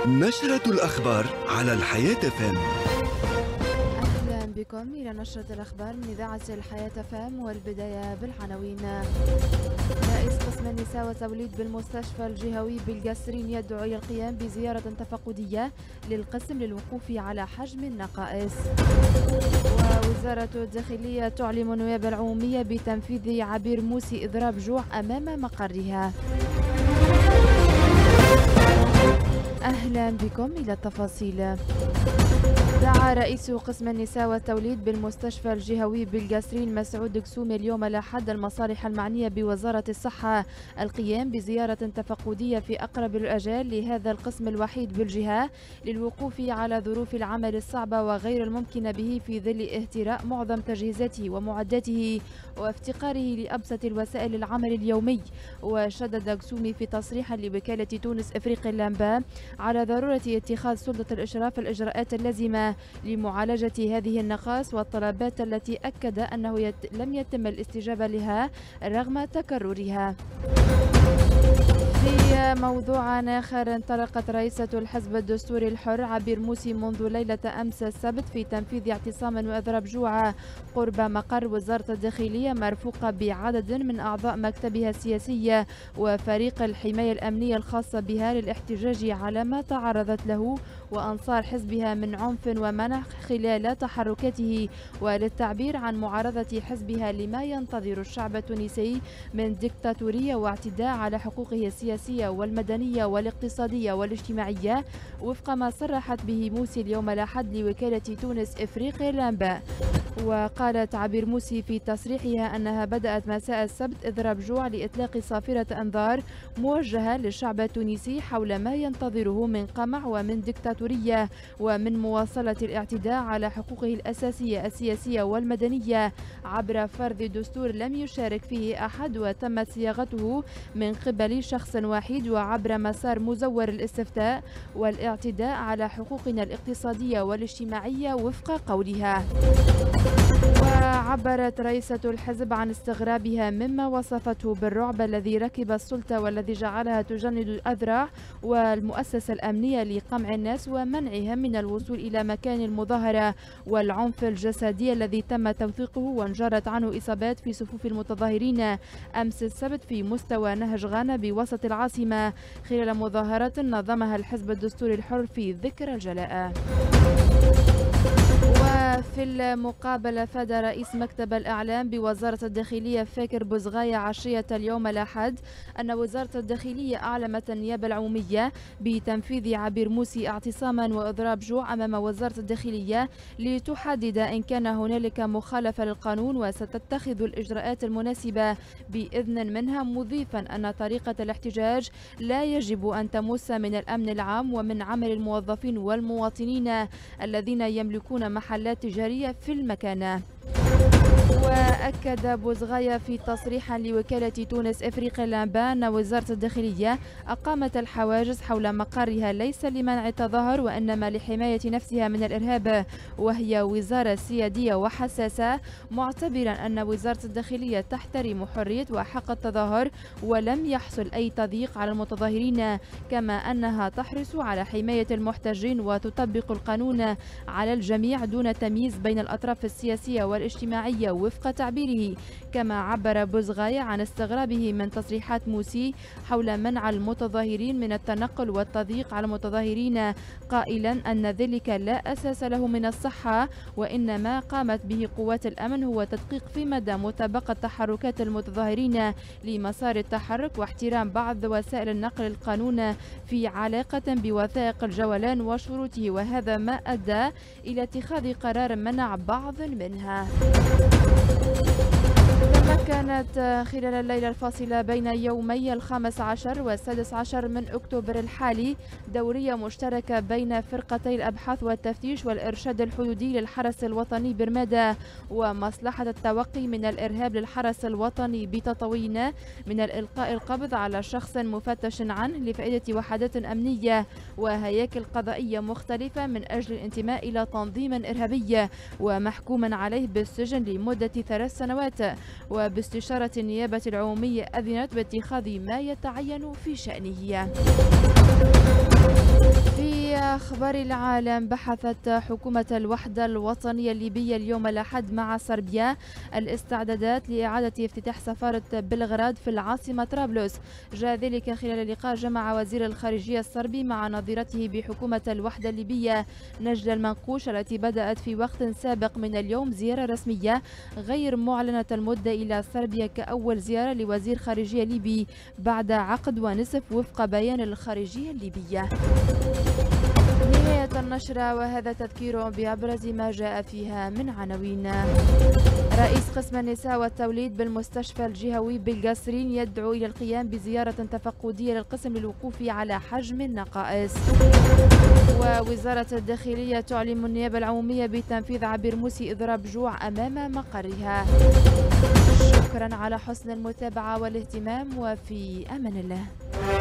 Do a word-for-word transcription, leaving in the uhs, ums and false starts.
نشرة الأخبار على الحياة فام. أهلا بكم إلى نشرة الأخبار من إذاعة الحياة فام، والبداية بالعناوين. رئيس قسم النساء والتوليد بالمستشفى الجهوي بالقصرين يدعو إلى القيام بزيارة تفقدية للقسم للوقوف على حجم النقائص. ووزارة الداخلية تعلم النيابة العمومية بتنفيذ عبير موسي إضراب جوع أمام مقرها. أهلا بكم إلى التفاصيل. دعا رئيس قسم النساء والتوليد بالمستشفى الجهوي بالقصرين مسعود قسومي اليوم الأحد المصالح المعنية بوزارة الصحة القيام بزيارة تفقدية في أقرب الأجال لهذا القسم الوحيد بالجهة للوقوف على ظروف العمل الصعبة وغير الممكنة به في ظل اهتراء معظم تجهيزاته ومعداته وافتقاره لأبسط الوسائل العمل اليومي. وشدد قسومي في تصريح لوكالة تونس إفريقيا اللامبا على ضرورة اتخاذ سلطة الإشراف الإجراءات اللازمة لمعالجة هذه النقائص والطلبات التي أكد أنه يت... لم يتم الاستجابة لها رغم تكررها. في موضوع آخر، انطلقت رئيسة الحزب الدستوري الحر عبير موسي منذ ليلة أمس السبت في تنفيذ اعتصام وإضراب جوع قرب مقر وزارة الداخلية مرفوقة بعدد من أعضاء مكتبها السياسي وفريق الحماية الأمنية الخاصة بها للاحتجاج على ما تعرضت له وأنصار حزبها من عنف ومنع خلال تحركاته، وللتعبير عن معارضة حزبها لما ينتظر الشعب التونسي من ديكتاتورية واعتداء على حقوقه السياسية والمدنية والاقتصادية والاجتماعية وفق ما صرحت به موسي اليوم الأحد لوكالة تونس إفريقيا اللامبا. وقالت عبير موسي في تصريحها أنها بدأت مساء السبت إضراب جوع لإطلاق صافرة أنذار موجهة للشعب التونسي حول ما ينتظره من قمع ومن ديكتاتورية ومن مواصلة الاعتداء على حقوقه الأساسية السياسية والمدنية عبر فرض دستور لم يشارك فيه أحد وتم صياغته من قبل شخص واحد وعبر مسار مزور الاستفتاء والاعتداء على حقوقنا الاقتصادية والاجتماعية وفق قولها. وعبرت رئيسة الحزب عن استغرابها مما وصفته بالرعب الذي ركب السلطة والذي جعلها تجند الأذرع والمؤسسة الأمنية لقمع الناس ومنعهم من الوصول إلى مكان المظاهرة والعنف الجسدي الذي تم توثيقه وانجرت عنه إصابات في صفوف المتظاهرين أمس السبت في مستوى نهج غانا بوسط العاصمة خلال مظاهرة نظمها الحزب الدستوري الحر في ذكرى الجلاء. وفي المقابلة فاد رئيس مكتب الإعلام بوزارة الداخلية فاكر بوزغاية عشية اليوم الأحد أن وزارة الداخلية أعلمت النيابة العمومية بتنفيذ عبير موسي اعتصاما وإضراب جوع أمام وزارة الداخلية لتحدد إن كان هنالك مخالفة للقانون وستتخذ الإجراءات المناسبة بإذن منها، مضيفا أن طريقة الاحتجاج لا يجب أن تمس من الأمن العام ومن عمل الموظفين والمواطنين الذين يملكون محلات تجارية في المكان. وأكد بوزغاية في تصريح لوكالة تونس إفريقيا اللامبا أن وزارة الداخلية أقامت الحواجز حول مقرها ليس لمنع التظاهر وإنما لحماية نفسها من الإرهاب، وهي وزارة سيادية وحساسة، معتبرا أن وزارة الداخلية تحترم حرية وحق التظاهر ولم يحصل أي تضييق على المتظاهرين، كما أنها تحرص على حماية المحتجين وتطبق القانون على الجميع دون تمييز بين الأطراف السياسية والاجتماعية وفق تعبيره. كما عبر بوزغاية عن استغرابه من تصريحات موسي حول منع المتظاهرين من التنقل والتضييق على المتظاهرين، قائلا أن ذلك لا أساس له من الصحة، وإنما قامت به قوات الأمن هو تدقيق في مدى مطابقة تحركات المتظاهرين لمسار التحرك واحترام بعض وسائل النقل القانون في علاقة بوثائق الجولان وشروطه، وهذا ما أدى إلى اتخاذ قرار منع بعض منها. تمكنت خلال الليلة الفاصلة بين يومي الخامس عشر والسادس عشر من أكتوبر الحالي دورية مشتركة بين فرقتي الأبحاث والتفتيش والإرشاد الحدودي للحرس الوطني برمادة ومصلحة التوقي من الإرهاب للحرس الوطني بتطاوين من الإلقاء القبض على شخص مفتش عنه لفائدة وحدات أمنية وهياكل قضائية مختلفة من أجل الانتماء إلى تنظيم إرهابي ومحكوما عليه بالسجن لمدة ثلاث سنوات. وباستشارة النيابة العمومية أذنت باتخاذ ما يتعين في شأنه. في أخبار العالم، بحثت حكومة الوحدة الوطنية الليبية اليوم الأحد مع صربيا الاستعدادات لإعادة افتتاح سفارة بلغراد في العاصمة طرابلس. جاء ذلك خلال لقاء جمع وزير الخارجية الصربي مع نظيرته بحكومة الوحدة الليبية نجلة المنقوش، التي بدأت في وقت سابق من اليوم زيارة رسمية غير معلنة المدة إلى صربيا كأول زيارة لوزير خارجية ليبي بعد عقد ونصف وفق بيان الخارجية الليبية. نهاية النشرة، وهذا تذكير بأبرز ما جاء فيها من عناوين. رئيس قسم النساء والتوليد بالمستشفى الجهوي بالقصرين يدعو إلى القيام بزيارة تفقدية للقسم للوقوف على حجم النقائص. ووزارة الداخلية تعلم النيابة العمومية بتنفيذ عبير موسي إضراب جوع أمام مقرها. شكرا على حسن المتابعة والاهتمام، وفي أمان الله.